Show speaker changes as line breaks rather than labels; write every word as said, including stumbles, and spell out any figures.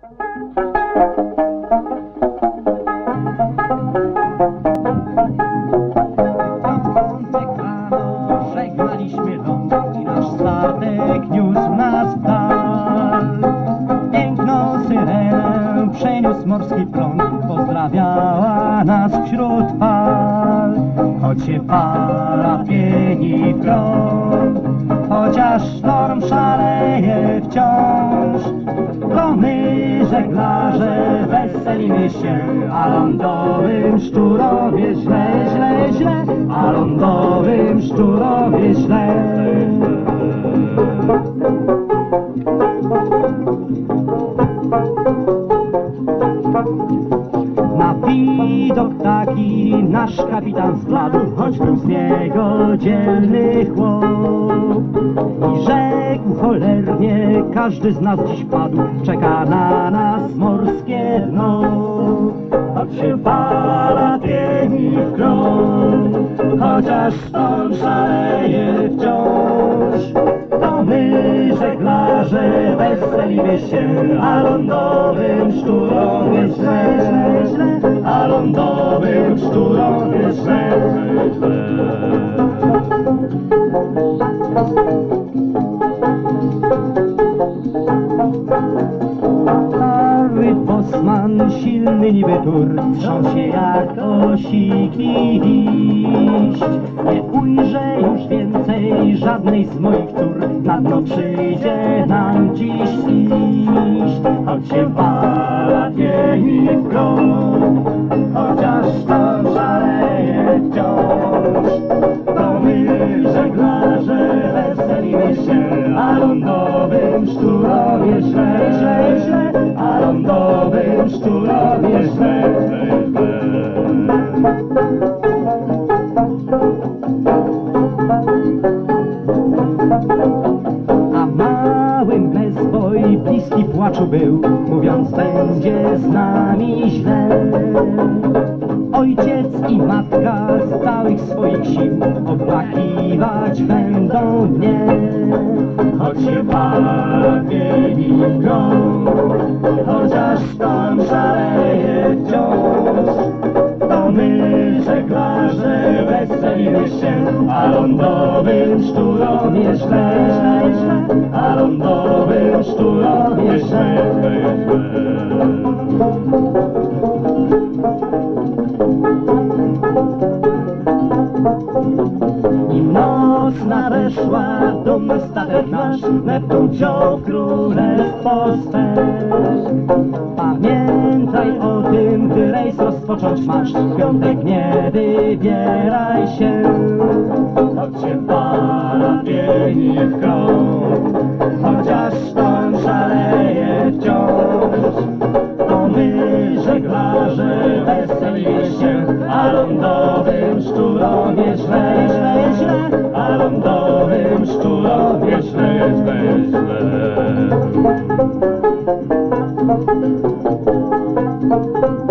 Żegnaliśmy ląd i nasz statek niósł nas w dal. Piękną syrenę przeniósł morski prąd, pozdrawiała nas wśród fal. Choć się fala pieni w grom, chociaż sztorm szaleje wciąż, to my, żeglarze, weselimy się, a lądowym szczurowie źle, źle, źle, a lądowym szczurowie źle. Na widok taki nasz kapitan zbladł, choć był z niego dzielny chłop. I rzekł cholernie, każdy z nas dziś padł, czeka na nas morskie dno. Choć się fala pieni w grom, chociaż sztorm szaleje wciąż, to my, żeglarze, weselimy się, a lądowym szczurowie źle, źle, źle, a lądowym szczurowie źle, źle. Stary bosman, silny niby tur, trząs się jak osik liść. Nie ujrzę już więcej żadnej z moich cór, na dno przyjdzie nam dziś iść. Choć się fala pieni w grom, chociaż sztorm szaleje wciąż, to my, żeglarze, weselimy się, a lądowym szczurowie źle, źle, źle, a lądowym szczurowie źle, źle, źle. A małym bezboj bliski płaczu był, mówiąc, będzie z nami źle. Ojciec i matka z całych swoich sił opłakiwać będą mnie. Choć się fala pieni w grom, chociaż sztorm szaleje wciąż, to my, żeglarze, weselimy się, a lądowym szczurowie źle, źle, źle, a lądowym szczurowie źle, źle, źle. I noc nadeszła, dumny statek nasz Neptun wziął królestwo swe. Pamiętaj o tym, gdy rejs rozpocząć masz, w piątek nie wybieraj się. Choć się fala pieni w grom, chociaż sztorm szaleje wciąż, to my, żeglarze, weselimy się, a lądowym szczurowie źle, źle, źle, a lądowym szczurowie źle, źle, źle.